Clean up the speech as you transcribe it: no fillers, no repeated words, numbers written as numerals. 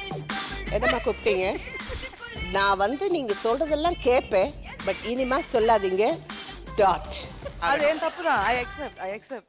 என்னம்மா கூப்பிட்டீங்க? நான் வந்து நீங்க சொல்றதெல்லாம் கேட்பேன், பட் இனிமே சொல்லாதீங்க. டாட். அது என் தப்பு தான். I accept.